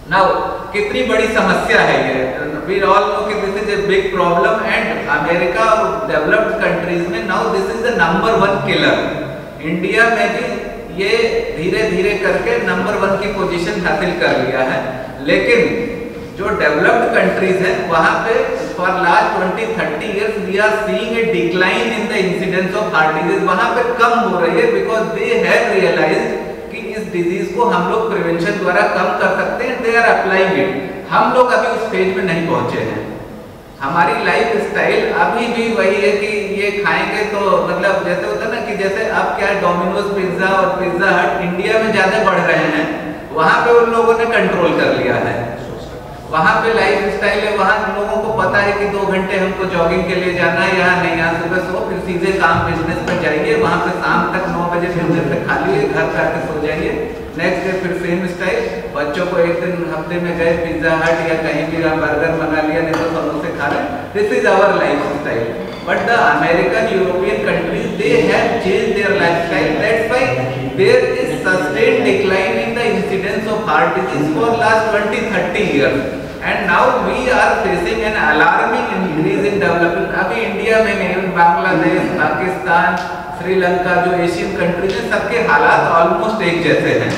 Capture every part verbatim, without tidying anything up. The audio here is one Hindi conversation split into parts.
नाउ कितनी बड़ी समस्या है ये, वी ऑल नो कि this is a big problem and America और डेवलप्ड कंट्रीज में now this is the number one killer. India में भी ये धीरे धीरे करके नंबर वन की पोजीशन हासिल कर लिया है, लेकिन जो डेवलप्ड कंट्रीज है वहां पे for last twenty thirty years we are seeing a decline in the incidence of heart disease. वहां पे कम हो रही है बिकॉज दे हैव रियलाइज्ड कि इस डिजीज को हम लोग प्रिवेंशन द्वारा कम कर सकते हैं, दे आर अप्लाइंग इट। हम लोग अभी उस स्टेज में नहीं पहुंचे हैं। हमारी लाइफ स्टाइल अभी भी वही है कि ये खाएंगे तो मतलब जैसे होता है ना कि जैसे अब क्या डोमिनोज पिज्जा और पिज्जा हट इंडिया में ज्यादा बढ़ रहे हैं, वहां पे उन लोगों ने कंट्रोल कर लिया है। वहां पे लाइफ स्टाइल है, वहां लोगों को पता है कि दो घंटे हमको जॉगिंग के लिए जाना है, यहाँ नहीं, यहाँ सुबह सो फिर सीधे काम बिजनेस पर जाइए, वहां पे शाम तक नौ बजे फिर से खा लिए, घर जाके सो जाइए, नेक्स्ट डे फिर सेम स्टाइल। बच्चों को एक दिन हफ्ते में गए पिज्जा हट या कहीं भी बर्गर मंगा लिया, नहीं तो समोसे खा रहे, this is our life style. But the American European countries they have changed their lifestyle, that's why there is sustained decline in the incidence of heart disease for last twenty thirty years and now we are facing an alarming increase in development। अभी इंडिया में नहीं, बांग्लादेश, पाकिस्तान, श्रीलंका, जो एशियन कंट्रीज हैं, सबके हालात ऑलमोस्ट एक जैसे हैं।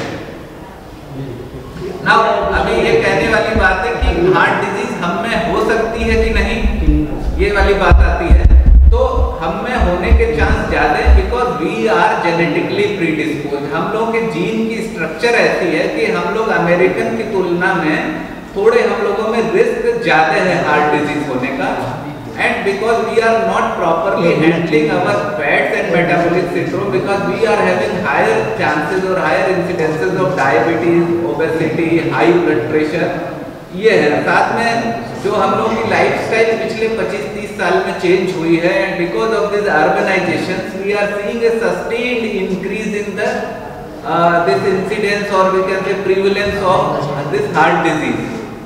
नाउ अभी ये कहने वाली बात है कि हार्ट डिजीज हम में हो सकती है कि नहीं, ये वाली बात आती है। तो हम में होने के चांस ज्यादा है because we are genetically predispose. हम लोगों के जीन की स्ट्रक्चर ऐसी है कि हम लोग अमेरिकन की तुलना में थोड़े हम लोगों में रिस्क ज्यादा है हार्ट डिजीज होने का। And because we are not properly handling our fats and metabolic syndrome, because we are having higher chances और higher incidences of diabetes, obesity, high blood pressure, ये है। साथ में जो हम लोगों की लाइफस्टाइल पिछले पच्चीस तीस साल में चेंज हुई है, and because of this urbanization we are seeing a sustained increase in the this incidence और we can say prevalence of this heart disease.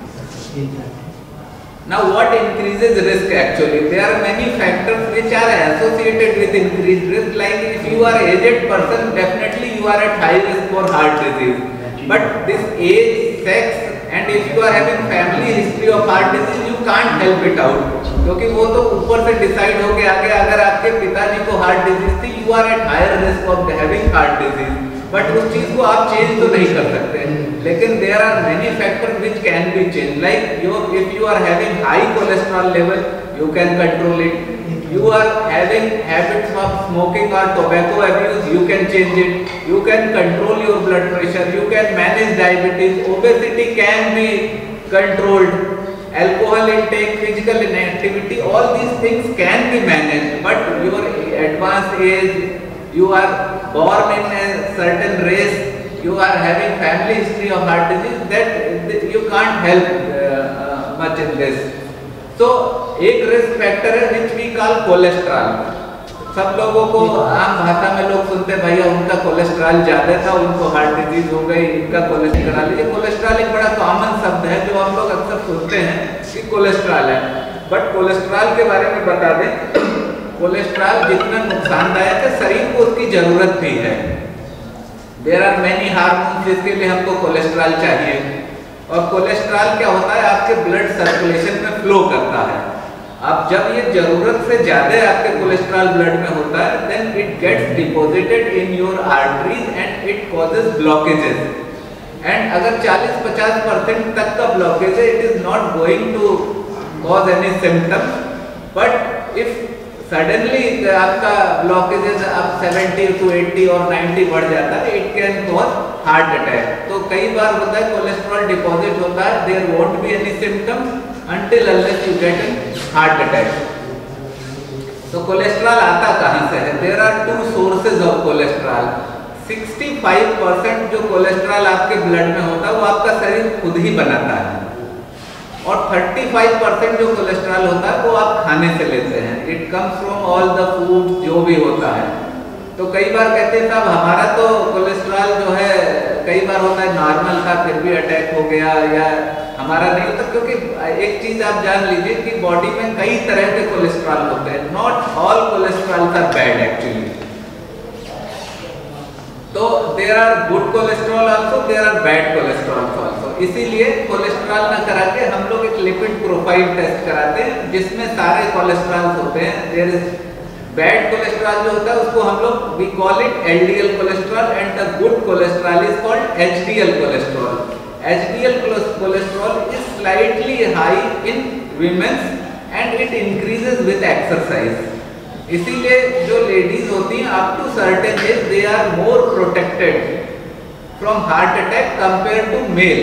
Now what increases risk actually? There are many factors which are associated with increased risk, like if you are aged person, definitely you are at high risk for heart disease. But this age, sex and if you are having family history of heart disease, you can't help it out, क्योंकि वो तो ऊपर से डिसाइड हो गया कि अगर आपके पिताजी को हार्ट डिजीज थी, you are at higher risk of having heart disease. But उस चीज को आप चेंज तो नहीं कर सकते, लेकिन there are many factors which can be change, like your if you are having high cholesterol level you can control it, you are having habits of smoking और tobacco abuse you can change it, you can control your blood pressure, you can manage diabetes, obesity can be controlled, alcohol intake, physical inactivity, all these things can be managed. But your advanced age, you are born in a certain race, you are having family history of heart disease, that you can't help uh, uh, much in this. So एक risk factor है which we call cholesterol। सब लोगों को आम भाषा में लोग सुनते भैया उनका कोलेस्ट्रॉल ज्यादा था, उनको हार्ट डिजीज हो गई, इनका कोलेस्ट्रॉल। ये कोलेस्ट्रॉल एक बड़ा कॉमन शब्द है जो हम लोग अक्सर सुनते हैं कि कोलेस्ट्रॉल है, बट कोलेस्ट्रॉल के बारे में बता दें, कोलेस्ट्रॉल जितना नुकसानदायक है शरीर को उसकी जरूरत भी है। देयर आर मेनी हार्मोन्स जिसके लिए हमको कोलेस्ट्रॉल चाहिए, और कोलेस्ट्रॉल क्या होता है आपके ब्लड सर्कुलेशन में फ्लो करता है। अब जब ये जरूरत से ज्यादा आपके कोलेस्ट्रॉल ब्लड में होता है, then it gets deposited in your arteries and it causes blockages. And अगर चालीस पचास परसेंट तक का ब्लॉकेज है, it is not going to cause any symptoms, but if suddenly आपका ब्लॉकेजेस अब सेवेंटी टू एटी और नाइंटी बढ़ जाता है, it can cause heart attack. तो कई बार होता है कोलेस्ट्रॉल डिपॉजिट होता है, there won't be any symptoms until unless you get a heart attack। तो कोलेस्ट्रॉल आता कहाँ से है? There are two sources of cholesterol। पैंसठ परसेंट जो कोलेस्ट्रॉल आपके ब्लड में होता है वो आपका शरीर खुद ही बनाता है, और पैंतीस परसेंट जो कोलेस्ट्रॉल होता है वो आप खाने से लेते हैं। It comes from all the food जो भी होता है। तो कई बार कहते हैं साहब हमारा तो कोलेस्ट्रॉल जो है कई बार होता है नॉर्मल था फिर भी अटैक हो गया, या हमारा नहीं होता, क्योंकि एक चीज आप जान लीजिए कि बॉडी में कई तरह के कोलेस्ट्रॉल होते हैं। Not all cholesterol are bad actually. तो there are good cholesterol also, there are bad cholesterol also. इसीलिए कोलेस्ट्रॉल ना करा के हम लोग एक लिपिड प्रोफाइल टेस्ट कराते हैं जिसमें सारे कोलेस्ट्रॉल होते हैं। देयर इज बैड कोलेस्ट्रॉल जो होता है उसको हम लोग we call it LDL cholesterol and the good cholesterol is called HDL cholesterol. HDL cholesterol is slightly high in women's and it increases with exercise. इसीलिए जो लेडीज होती हैं up to certain age they are more protected from heart attack compare to male.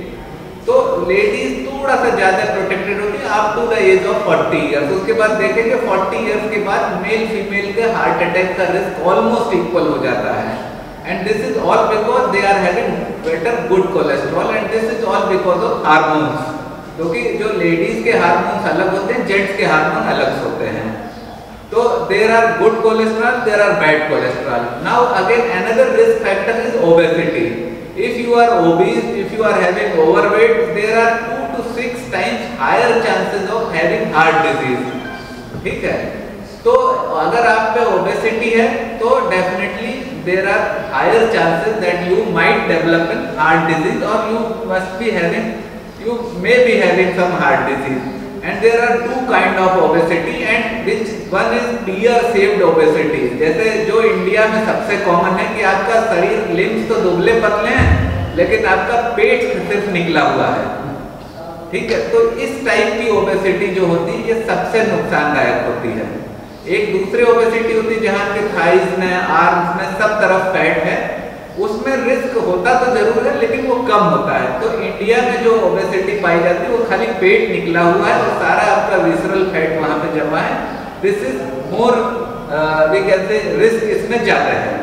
तो लेडीज थोड़ा सा ज्यादा प्रोटेक्टेड होती है up to the age of forty years. उसके बाद देखेंगे फोर्टी इयर्स के बाद मेल फीमेल के हार्ट अटैक का रिस्क ऑलमोस्ट इक्वल हो जाता है। And this is all because they are having better good cholesterol and this is all because of hormones. क्योंकि जो लेडीज के हार्मोन्स अलग होते हैं, जेंट्स के हार्मोन अलग होते हैं। तो there are good cholesterol, there are bad cholesterol. Now again another risk factor is obesity. If you are obese, if you are having overweight, there are two to six times higher chances of having heart disease. ठीक है? तो अगर आप पे obesity है तो definitely there are higher chances that you might develop an heart disease or you must be having, you may be having some heart disease. And there are two kind of obesity and which one is tear shaped obesity. जैसे जो इंडिया में सबसे कॉमन है कि आपका शरीर लिम्स तो दुबले पतले हैं लेकिन आपका पेट सिर्फ निकला हुआ है। ठीक है, तो इस टाइप की ओबेसिटी जो होती है ये सबसे नुकसानदायक होती है। एक दूसरी ओबेसिटी होती है जहाँ के थाइज में, आर्म्स में सब तरफ फैट है, उसमें रिस्क होता तो जरूर है लेकिन वो कम होता है। तो इंडिया में जो ओबेसिटी पाई जाती है वो खाली पेट निकला हुआ है और सारा आपका विसरल फैट वहां पे जमा है। दिस इज मोर वी कहते हैं रिस्क इसमें ज्यादा है।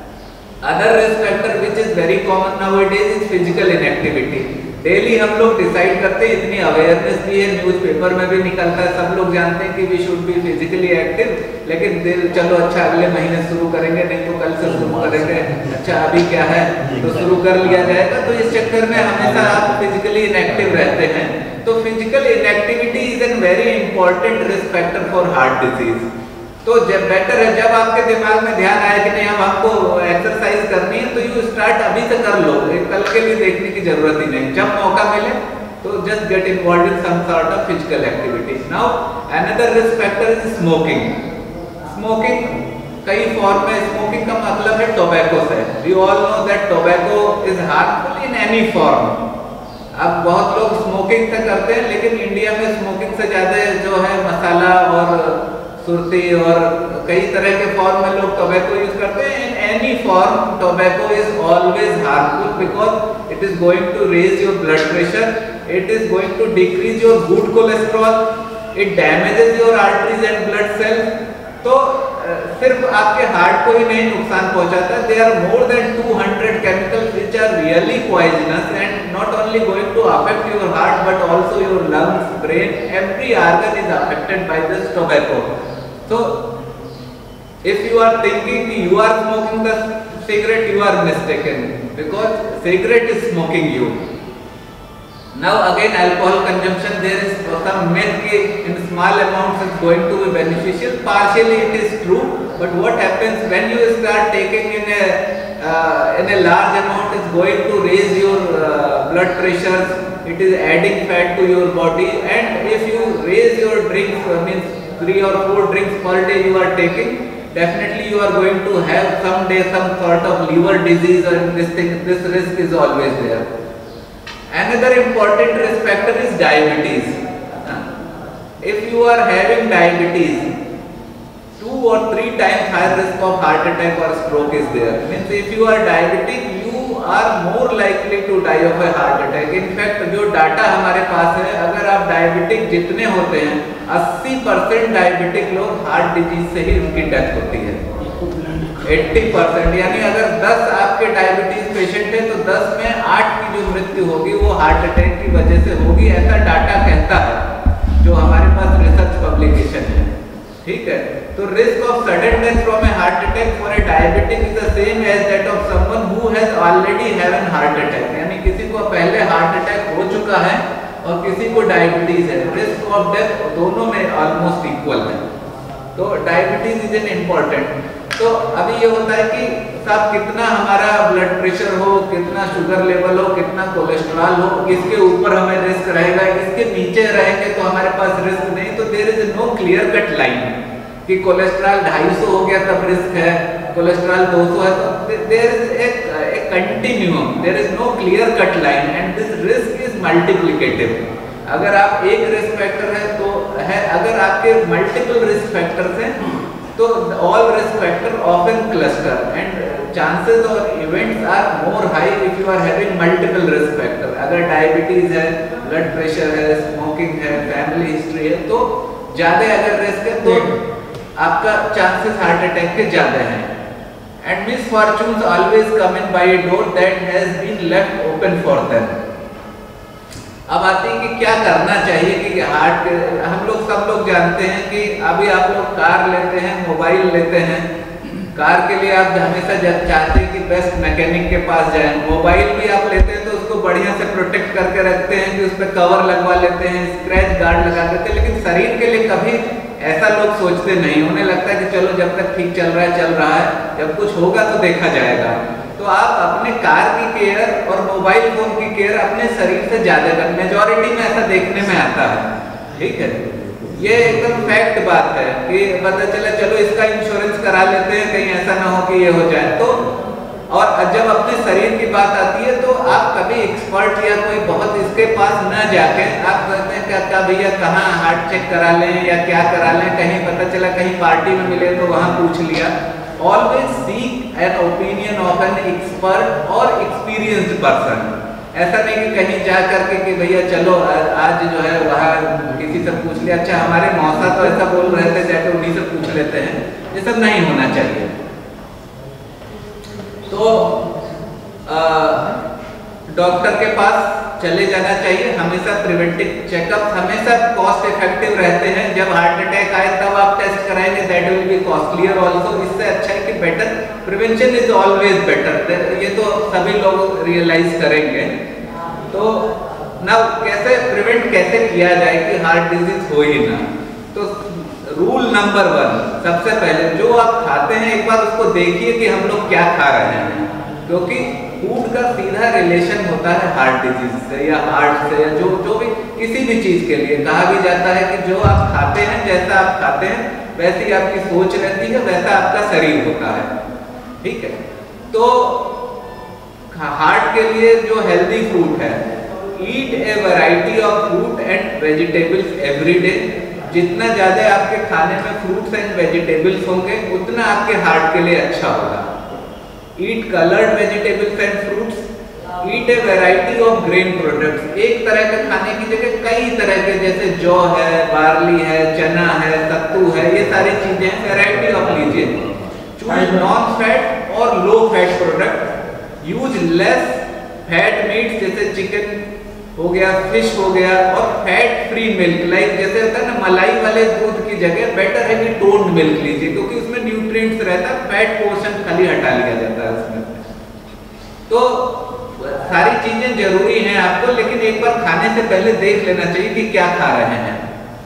Other risk factor which is very common nowadays is physical inactivity. Daily हम लोग डिसाइड करते हैं, इतनी अवेयरनेस भी है, न्यूज़पेपर में भी निकलता है, सब लोग जानते हैं कि we should be physically active, लेकिन चलो अच्छा अगले महीने शुरू करेंगे, नहीं तो कल से शुरू करेंगे, अच्छा अभी क्या है तो शुरू कर लिया जाएगा। तो इस चक्कर में हमेशा आप फिजिकली इनएक्टिव रहते हैं। तो physical inactivity is an very important risk factor for heart disease. तो जब बेटर है जब आपके दिमाग में ध्यान आया कि नहीं अब आपको एक्सरसाइज करनी है तो यू स्टार्ट अभी से कर लो, कल के लिए देखने की जरूरत ही नहीं। जब मौका मिले तो just get involve in some sort of physical activity. Now another risk factor is smoking. Smoking कई फॉर्म में, स्मोकिंग का मतलब है टोबैको से। We all know that tobacco is harmful in any form. अब बहुत लोग स्मोकिंग से करते हैं लेकिन इंडिया में स्मोकिंग से ज्यादा जो है मसाला और सुरती और कई तरह के फॉर्म में लोग टोबैको यूज करते हैं। In any form tobacco is always harmful because it is going to raise your blood pressure, it is going to decrease your good cholesterol, it damages your arteries and blood cells. तो सिर्फ आपके हार्ट को ही नहीं नुकसान पहुंचाता, they are more than two hundred chemicals which are really poisonous and not only going to affect your heart but also your lungs, brain, every organ is affected by this tobacco. So, if you are thinking you are smoking the cigarette, you are mistaken because cigarette is smoking you. Now again, alcohol consumption, there is some myth that in small amounts it's going to be beneficial. Partially it is true, but what happens when you start taking in a uh, in a large amount? It's going to raise your uh, blood pressure. It is adding fat to your body, and if you raise your drink, uh, means three or four drinks per day you are taking, definitely you are going to have someday some sort of liver disease, and this thing, this risk is always there. Another important risk factor is diabetes. If you are having diabetes, two or three times higher risk of heart attack or stroke is there. Means if you are diabetic, you are more likely to die of a heart attack. In fact, जो डाटा हमारे पास है, अगर आप डायबिटिक जितने होते हैं, अस्सी परसेंट डायबिटिक लोग हार्ट डिजीज से ही उनकी डेथ होती है। अस्सी परसेंट यानी अगर दस आपके डायबिटीज पेशेंट है तो दस में आठ की जो मृत्यु होगी वो हार्ट अटैक की वजह से होगी, ऐसा डाटा कहता है जो हमारे पास रिसर्च पब्लिकेशन है। ठीक है, तो risk of sudden death from a heart attack for a diabetic is the same as that of someone who has already have an heart attack. यानी किसी को पहले हार्ट अटैक हो चुका है और किसी को डायबिटीज है, रिस्क ऑफ डेथ दोनों में ऑलमोस्ट इक्वल है। तो डायबिटीज इज एन इम्पोर्टेंट। तो अभी ये होता है कि साहब कितना हमारा ब्लड प्रेशर हो, कितना शुगर लेवल हो, कितना कोलेस्ट्रॉल हो, इसके ऊपर हमें रिस्क रहेगा, इसके नीचे रहेंगे तो हमारे पास रिस्क नहीं। तो there is no clear cut line कि कोलेस्ट्रॉल ढाई सौ हो गया तब रिस्क है, कोलेस्ट्रॉल दो सौ है तो there is a continuum, there is no clear cut line and this risk is multiplicative. अगर आप एक रिस्क फैक्टर है तो है, अगर आपके मल्टीपल रिस्क फैक्टर्स हैं तो all risk factor often cluster and chances or events are more high if you are having multiple risk factor। अगर डायबिटीज है, ब्लड प्रेशर है, स्मोकिंग है, फैमिली हिस्ट्री है तो ज्यादा अगर रिस्क है तो आपका चांसेस हार्ट अटैक के ज्यादा हैं। And misfortunes always come in by a door that has been left open for them। अब आती है कि क्या करना चाहिए कि हार्ट, हम लोग सब लोग जानते हैं कि अभी आप लोग कार लेते हैं, मोबाइल लेते हैं, कार के लिए आप हमेशा जब चाहते हैं कि बेस्ट मैकेनिक के पास जाएं, मोबाइल भी आप लेते हैं तो उसको बढ़िया से प्रोटेक्ट करके रखते हैं कि उस पर कवर लगवा लेते हैं, स्क्रैच गार्ड लगा देते हैं, लेकिन शरीर के लिए कभी ऐसा लोग सोचते नहीं। उन्हें लगता है कि चलो जब तक ठीक चल रहा है चल रहा है, जब कुछ होगा तो देखा जाएगा। तो आप अपने कार की केयर और मोबाइल फोन की केयर अपने शरीर से ज्यादा कर, मेजॉरिटी में ऐसा देखने में आता है, ठीक है। ये एकदम फैक्ट बात है कि पता चला चलो इसका इंश्योरेंस करा लेते हैं, कहीं ऐसा ना हो कि ये हो जाए। तो और जब अपने शरीर की बात आती है तो आप कभी एक्सपर्ट या कोई बहुत इसके पास न जाके आप कहते हैं क्या क्या भैया कहाँ हार्ट चेक करा लें या क्या करा लें, कहीं पता चला कहीं पार्टी में मिले तो वहाँ पूछ लिया। Always seek an opinion of an expert or experienced person। ऐसा नहीं कि कहीं जा करके कि भैया चलो आज जो है वहाँ किसी से पूछ लिया, अच्छा हमारे मौसा तो ऐसा बोल रहे थे जाकर उन्हीं से पूछ लेते हैं, ये सब नहीं होना चाहिए। तो डॉक्टर के पास चले जाना चाहिए, हमेशा प्रिवेंटिव चेकअप हमेशा कॉस्ट इफेक्टिव रहते हैं। जब हार्ट अटैक आए तब आप टेस्ट कराएंगे, that will be costlier also. इससे अच्छा है कि better prevention is always better, ये तो सभी लोग रियलाइज करेंगे। तो ना कैसे प्रिवेंट कैसे किया जाए कि हार्ट डिजीज हो ही ना। तो रूल नंबर वन, सबसे पहले जो आप खाते हैं एक बार उसको देखिए कि हम लोग क्या खा रहे हैं, क्योंकि फूड का सीधा रिलेशन होता है हार्ट डिजीज से या हार्ट से या जो जो भी किसी भी चीज के लिए कहा भी जाता है कि जो आप खाते हैं, जैसा आप खाते हैं वैसी आपकी सोच रहती है, वैसा आपका शरीर होता है, ठीक है। तो हार्ट के लिए जो हेल्दी फूड है, eat a variety of fruit and vegetables every day. जितना ज्यादा आपके खाने में फ्रूट्स एंड वेजिटेबल्स होंगे उतना आपके हार्ट के लिए अच्छा होगा। Eat colored vegetables and fruits. Eat a variety of grain products। एक तरह के खाने की जगह कई तरह के, जैसे जौ है, बार्ली है, चना है, सत्तू है, ये सारी चीजें वैरायटी ऑफ लीजिए। Choose non-fat और low fat product। Use less fat meat जैसे चिकन हो गया, फिश हो गया, और फैट फ्री मिल्क लाइक जैसे होता है ना मलाई वाले दूध की जगह बेटर है कि टोन्ड मिल्क लीजिए, क्योंकि उसमें न्यूट्रिएंट्स रहता है, फैट पोर्शन खाली हटा लिया जाता है उसमें। तो सारी चीजें जरूरी हैं आपको, लेकिन एक बार खाने से पहले देख लेना चाहिए कि क्या खा रहे हैं।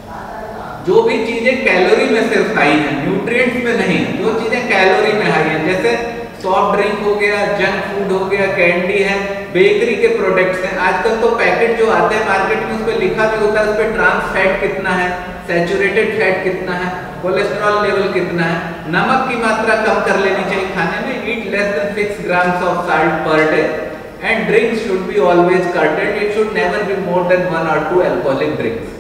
जो भी चीजें कैलोरी में सिर्फ हाई है, न्यूट्रिएंट्स में नहीं, जो चीजें कैलोरी में हाई है, जैसे सॉफ्ट ड्रिंक हो गया, जंक फूड हो गया, कैंडी है, बेकरी के प्रोडक्ट्स हैं। आजकल तो पैकेट जो आते हैं मार्केट में उस पर लिखा भी होता है, उस पर ट्रांस फैट कितना है, सैचुरेटेड फैट कितना है, कोलेस्ट्रॉल लेवल कितना है। नमक की मात्रा कम कर लेनी चाहिए खाने में। Eat less than six grams of salt per day and drinks should be always curtailed. It should never be more than one और टू अल्कोहलिक ड्रिंक्स।